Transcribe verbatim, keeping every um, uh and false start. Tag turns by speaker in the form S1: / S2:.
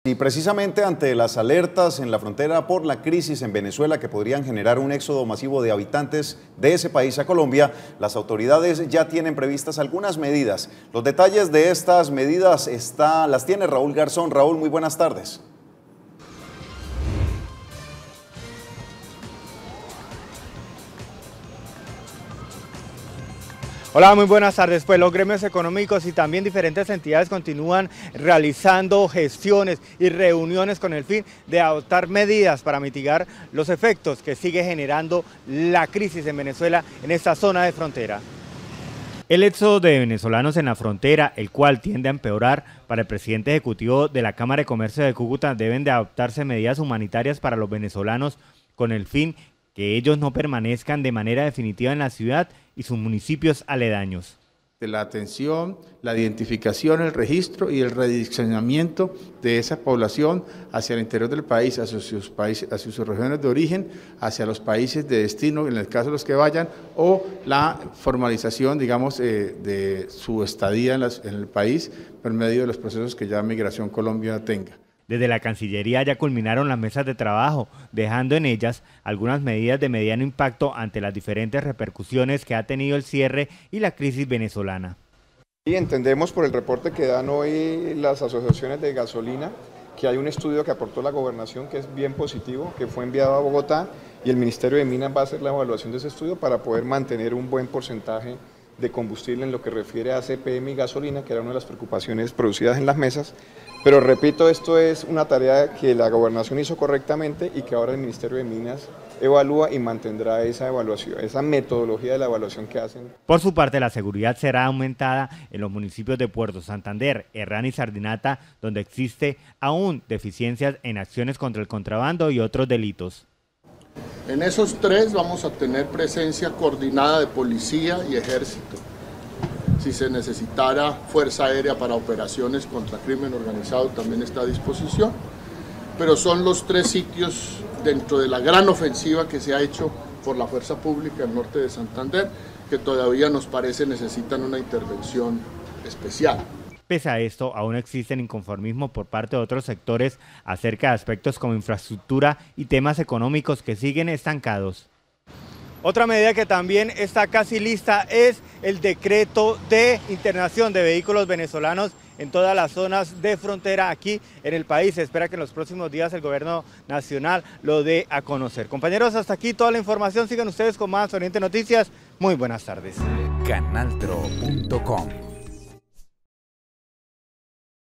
S1: Y precisamente ante las alertas en la frontera por la crisis en Venezuela que podrían generar un éxodo masivo de habitantes de ese país a Colombia, las autoridades ya tienen previstas algunas medidas. Los detalles de estas medidas está, las tiene Raúl Garzón. Raúl, muy buenas tardes.
S2: Hola, muy buenas tardes. Pues los gremios económicos y también diferentes entidades continúan realizando gestiones y reuniones con el fin de adoptar medidas para mitigar los efectos que sigue generando la crisis en Venezuela en esta zona de frontera. El éxodo de venezolanos en la frontera, el cual tiende a empeorar, para el presidente ejecutivo de la Cámara de Comercio de Cúcuta deben de adoptarse medidas humanitarias para los venezolanos con el fin que ellos no permanezcan de manera definitiva en la ciudad y sus municipios aledaños.
S3: De la atención, la identificación, el registro y el redireccionamiento de esa población hacia el interior del país, hacia sus países, hacia sus regiones de origen, hacia los países de destino, en el caso de los que vayan, o la formalización, digamos, eh, de su estadía en, las, en el país por medio de los procesos que ya Migración Colombia tenga.
S2: Desde la Cancillería ya culminaron las mesas de trabajo, dejando en ellas algunas medidas de mediano impacto ante las diferentes repercusiones que ha tenido el cierre y la crisis venezolana.
S4: Y entendemos por el reporte que dan hoy las asociaciones de gasolina que hay un estudio que aportó la gobernación que es bien positivo, que fue enviado a Bogotá y el Ministerio de Minas va a hacer la evaluación de ese estudio para poder mantener un buen porcentaje de combustible en lo que refiere a C P M y gasolina, que era una de las preocupaciones producidas en las mesas. Pero repito, esto es una tarea que la gobernación hizo correctamente y que ahora el Ministerio de Minas evalúa y mantendrá esa evaluación, esa metodología de la evaluación que hacen.
S2: Por su parte, la seguridad será aumentada en los municipios de Puerto Santander, Herrán y Sardinata, donde existe aún deficiencias en acciones contra el contrabando y otros delitos.
S5: En esos tres vamos a tener presencia coordinada de policía y ejército. Si se necesitara fuerza aérea para operaciones contra crimen organizado también está a disposición, pero son los tres sitios dentro de la gran ofensiva que se ha hecho por la fuerza pública al norte de Santander que todavía nos parece necesitan una intervención especial.
S2: Pese a esto, aún existen inconformismo por parte de otros sectores acerca de aspectos como infraestructura y temas económicos que siguen estancados. Otra medida que también está casi lista es el decreto de internación de vehículos venezolanos en todas las zonas de frontera aquí en el país. Se espera que en los próximos días el gobierno nacional lo dé a conocer. Compañeros, hasta aquí toda la información. Sigan ustedes con más Oriente Noticias. Muy buenas tardes.
S6: Canaltro punto com